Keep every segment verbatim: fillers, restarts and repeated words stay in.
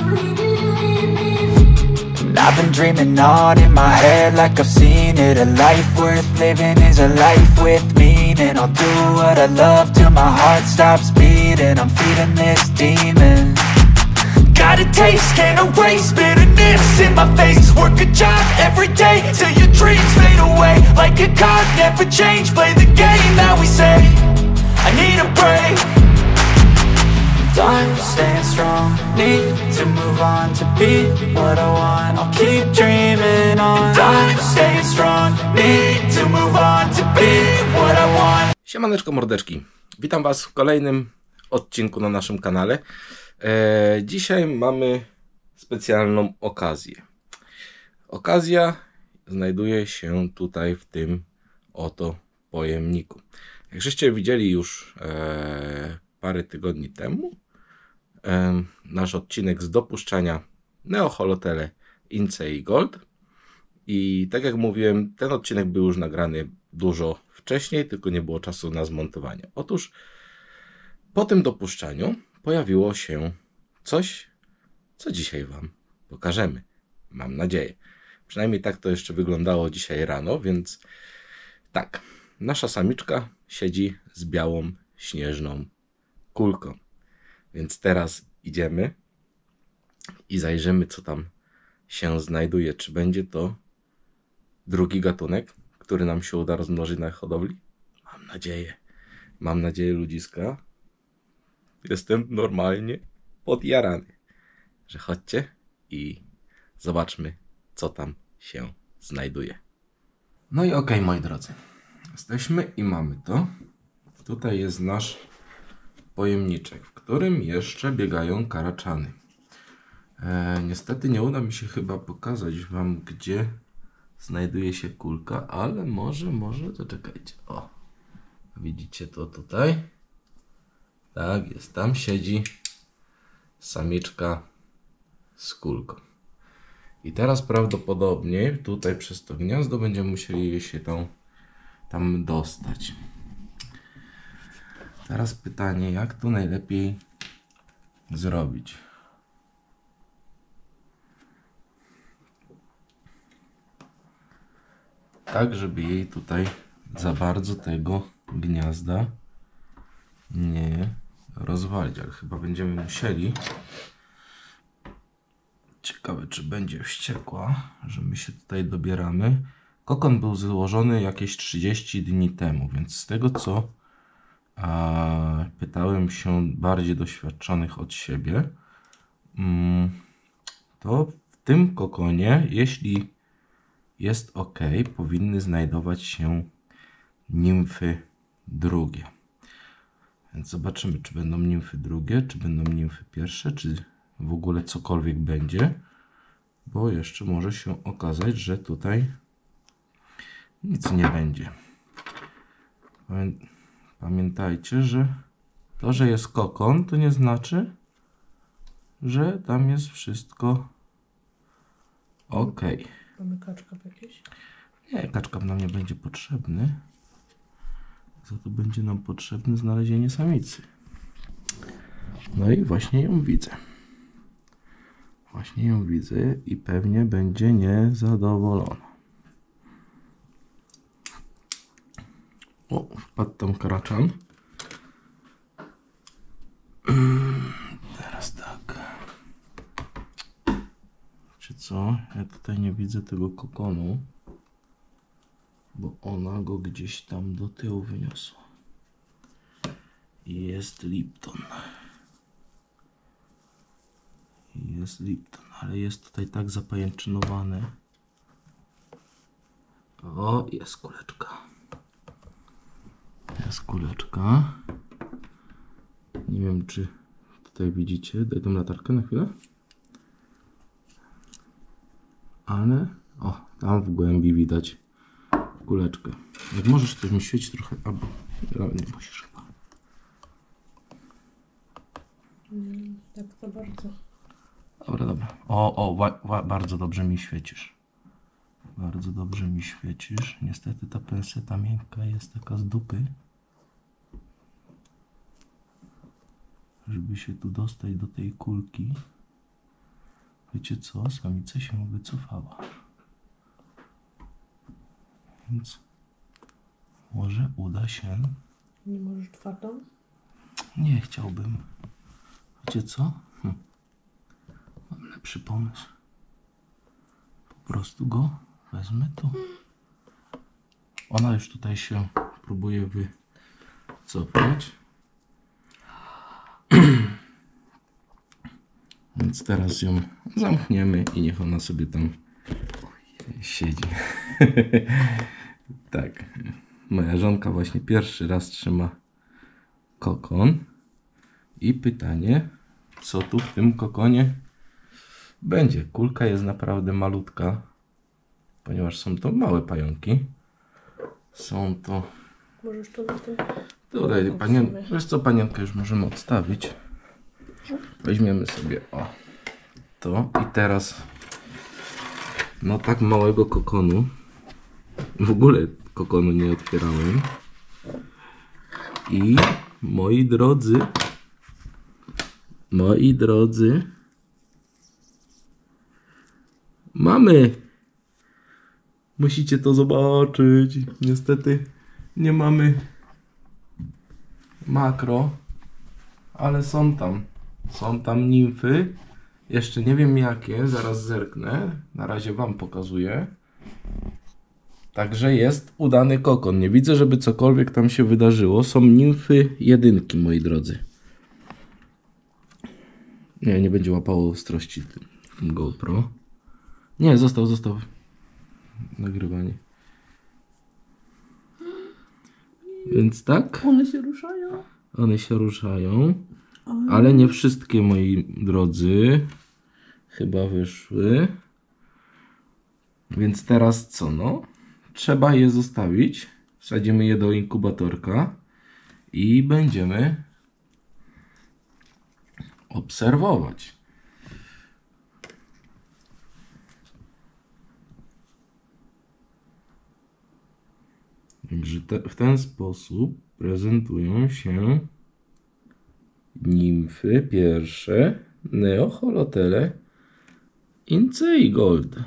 I've been dreaming on in my head like I've seen it. A life worth living is a life with meaning. I'll do what I love till my heart stops beating. I'm feeding this demon. Got a taste, can't erase bitterness in my face. Work a job every day till your dreams fade away. Like a card, never change, play the game that we say. I need a break. I'm staying strong, need to move on to be what I want. I'll keep dreaming on. I'm staying strong, need to move on to be what I want. Siemaneczko mordeczki, witam was w kolejnym odcinku na naszym kanale. Eee, dzisiaj mamy specjalną okazję. Okazja znajduje się tutaj w tym oto pojemniku. Jak żeście widzieli już e, parę tygodni temu, e, nasz odcinek z dopuszczania Neoholotele Ince i Gold. I tak jak mówiłem, ten odcinek był już nagrany dużo wcześniej, tylko nie było czasu na zmontowanie. Otóż po tym dopuszczaniu pojawiło się coś, co dzisiaj wam pokażemy. Mam nadzieję. Przynajmniej tak to jeszcze wyglądało dzisiaj rano, więc tak. Nasza samiczka siedzi z białą, śnieżną kulką. Więc teraz idziemy i zajrzymy, co tam się znajduje. Czy będzie to drugi gatunek, który nam się uda rozmnożyć na hodowli? Mam nadzieję. Mam nadzieję, ludziska. Jestem normalnie podjarany, że chodźcie i zobaczmy, co tam się znajduje. No i okej, moi drodzy. Jesteśmy i mamy to. Tutaj jest nasz pojemniczek, w którym jeszcze biegają karaczany. E, niestety nie uda mi się chyba pokazać wam, gdzie znajduje się kulka, ale może, może, to czekajcie. O, widzicie to tutaj? Tak, jest, tam siedzi samiczka z kulką. I teraz prawdopodobnie tutaj przez to gniazdo będziemy musieli się tam, tam dostać. Teraz pytanie, jak to najlepiej zrobić? Tak, żeby jej tutaj za bardzo tego gniazda nie rozwalić, ale chyba będziemy musieli. Ciekawe, czy będzie wściekła, że my się tutaj dobieramy. Kokon był złożony jakieś trzydzieści dni temu, więc z tego co a, pytałem się bardziej doświadczonych od siebie, mm, to w tym kokonie, jeśli jest ok, powinny znajdować się nimfy drugie. Więc zobaczymy, czy będą nimfy drugie, czy będą nimfy pierwsze, czy w ogóle cokolwiek będzie. Bo jeszcze może się okazać, że tutaj nic nie będzie. Pamiętajcie, że to, że jest kokon, to nie znaczy, że tam jest wszystko ok. Mamy kaczka jakieś? Nie, kaczka nam nie będzie potrzebny. Za to będzie nam potrzebne znalezienie samicy. No i właśnie ją widzę. Właśnie ją widzę i pewnie będzie niezadowolona. O, wpadł tam karaczan. Teraz tak. Czy co? Ja tutaj nie widzę tego kokonu, bo ona go gdzieś tam do tyłu wyniosła. I jest Lipton. Jest Lipton, ale jest tutaj tak zapajęczynowane. O, jest kuleczka. Jest kuleczka. Nie wiem, czy tutaj widzicie. Daj tą latarkę na chwilę. Ale, o, tam w głębi widać kuleczkę. Jak możesz, to mi świeci trochę, albo nie musisz chyba. Nie, tak to bardzo. Dobra, dobra. O, o, wa, wa, bardzo dobrze mi świecisz. Bardzo dobrze mi świecisz. Niestety ta penseta miękka jest taka z dupy. Żeby się tu dostać do tej kulki, wiecie co, samica się wycofała. Więc może uda się. Nie możesz czwartą? Nie chciałbym. Wiecie co? Hm. Mam lepszy pomysł. Po prostu go wezmę tu. Ona już tutaj się próbuje wycofać. Więc teraz ją zamkniemy i niech ona sobie tam siedzi. Tak. Moja żonka właśnie pierwszy raz trzyma kokon. I pytanie, co tu w tym kokonie będzie. Kulka jest naprawdę malutka, ponieważ są to małe pająki. Są to... Możesz to na tym? Tutaj panien... Wiesz co, panienkę już możemy odstawić. Weźmiemy sobie o to i teraz no tak małego kokonu, w ogóle kokonu nie otwierałem. I moi drodzy, moi drodzy, mamy! Musicie to zobaczyć. Niestety nie mamy makro, ale są tam. Są tam nimfy. Jeszcze nie wiem jakie, zaraz zerknę. Na razie wam pokazuję. Także jest udany kokon. Nie widzę, żeby cokolwiek tam się wydarzyło. Są nimfy jedynki, moi drodzy. Nie, nie będzie łapało ostrości tym GoPro. Nie, został, został. Nagrywanie. Więc tak. One się ruszają. One się ruszają. Ale nie wszystkie, moi drodzy. Chyba wyszły. Więc teraz co, no? Trzeba je zostawić. Wsadzimy je do inkubatorka. I będziemy obserwować. Także te, w ten sposób prezentują się nimfy pierwsze Neoholotele Inceigold.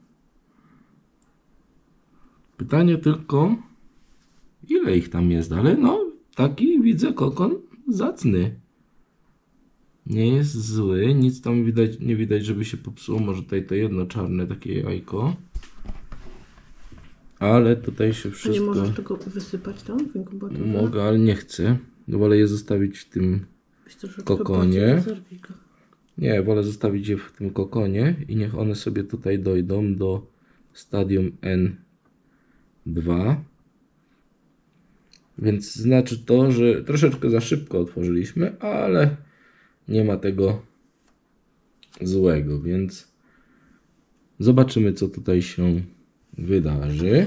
Pytanie tylko, ile ich tam jest, ale no, taki widzę kokon zacny. Nie jest zły, nic tam widać, nie widać, żeby się popsuło. Może tutaj to jedno czarne takie jajko. Ale tutaj się wszystko... A nie możesz tego wysypać tam w inkubatorze? Mogę, ale nie chcę. Wolę je zostawić w tym kokonie. Nie, wolę zostawić je w tym kokonie i niech one sobie tutaj dojdą do stadium N dwa. Więc znaczy to, że troszeczkę za szybko otworzyliśmy, ale nie ma tego złego, więc zobaczymy, co tutaj się wydarzy.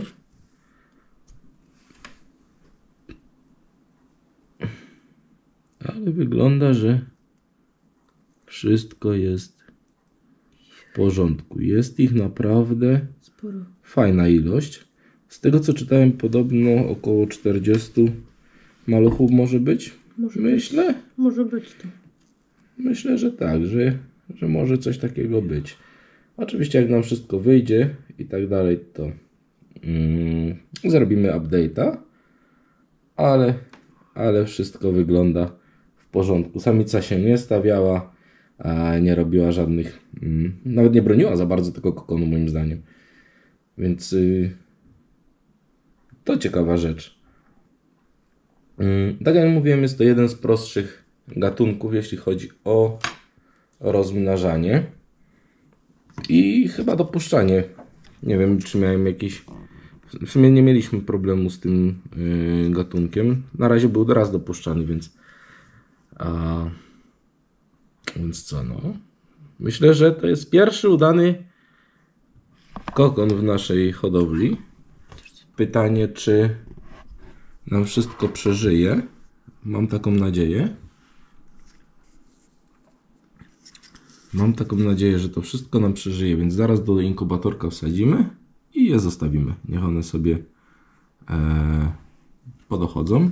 Ale wygląda, że wszystko jest w porządku. Jest ich naprawdę sporo. Fajna ilość. Z tego co czytałem, podobno około czterdziestu maluchów może być. Może Myślę. Być. Może być to. Myślę, że tak, że, że może coś takiego być. Oczywiście jak nam wszystko wyjdzie i tak dalej, to mm, zrobimy update'a. Ale, ale wszystko wygląda w porządku. Samica się nie stawiała, a nie robiła żadnych, mm, nawet nie broniła za bardzo tego kokonu moim zdaniem. Więc y, to ciekawa rzecz. Y, tak jak mówiłem, jest to jeden z prostszych gatunków, jeśli chodzi o rozmnażanie i chyba dopuszczanie. Nie wiem, czy miałem jakiś... W sumie nie mieliśmy problemu z tym yy, gatunkiem. Na razie był raz dopuszczany, więc... A, więc co, no? Myślę, że to jest pierwszy udany kokon w naszej hodowli. Pytanie, czy nam wszystko przeżyje. Mam taką nadzieję. Mam taką nadzieję, że to wszystko nam przeżyje, więc zaraz do inkubatorka wsadzimy i je zostawimy. Niech one sobie e, podochodzą.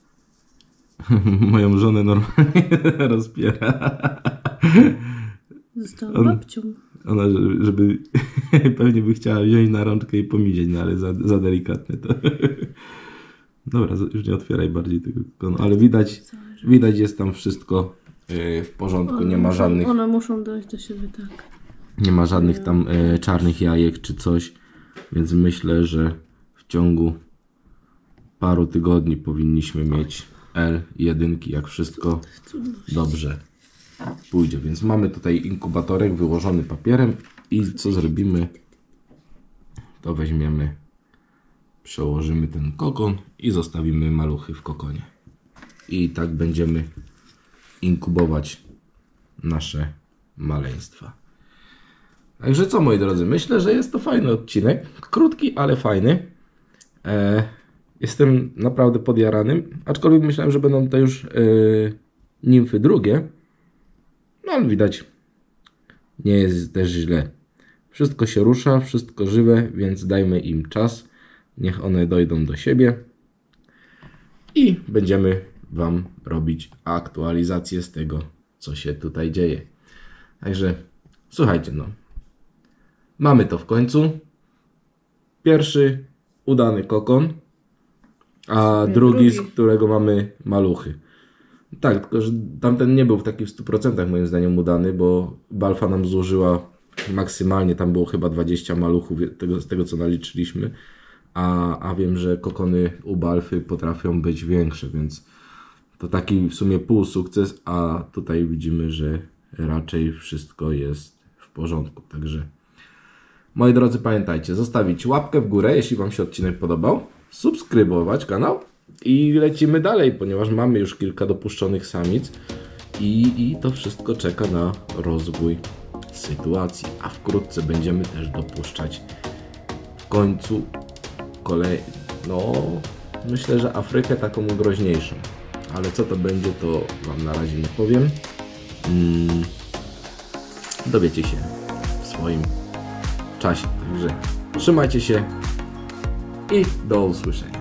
Moją żonę normalnie rozpiera. Została On- babcią. Ona, żeby, żeby pewnie by chciała wziąć na rączkę i pomiedzieć, no ale za, za delikatne to. Dobra, już nie otwieraj bardziej tego kokonu, ale widać, widać jest tam wszystko yy, w porządku, nie ma muszą, żadnych, One muszą dojść do siebie, tak. nie ma żadnych tam yy, czarnych jajek czy coś, więc myślę, że w ciągu paru tygodni powinniśmy mieć L jeden, jak wszystko dobrze pójdzie. Więc mamy tutaj inkubatorek wyłożony papierem i co zrobimy, to weźmiemy, przełożymy ten kokon i zostawimy maluchy w kokonie. I tak będziemy inkubować nasze maleństwa. Także co, moi drodzy, myślę, że jest to fajny odcinek. Krótki, ale fajny. E, jestem naprawdę podjaranym, aczkolwiek myślałem, że będą to już e, nimfy drugie. No ale widać, nie jest też źle. Wszystko się rusza, wszystko żywe, więc dajmy im czas. Niech one dojdą do siebie. I będziemy Wam robić aktualizację z tego, co się tutaj dzieje. Także słuchajcie, no. Mamy to w końcu. Pierwszy udany kokon, a drugi, z którego mamy maluchy. Tak, tylko że tamten nie był w taki w stu procentach moim zdaniem udany, bo Balfa nam zużyła maksymalnie, tam było chyba dwadzieścia maluchów tego, z tego co naliczyliśmy, a, a wiem, że kokony u Balfy potrafią być większe, więc to taki w sumie pół sukces, a tutaj widzimy, że raczej wszystko jest w porządku. Także moi drodzy, pamiętajcie, zostawić łapkę w górę, jeśli Wam się odcinek podobał, subskrybować kanał i lecimy dalej, ponieważ mamy już kilka dopuszczonych samic i, i to wszystko czeka na rozwój sytuacji, a wkrótce będziemy też dopuszczać w końcu kolej, no myślę, że Afrykę taką groźniejszą, ale co to będzie, to Wam na razie nie powiem. Hmm, dowiecie się w swoim czasie, także trzymajcie się i do usłyszenia.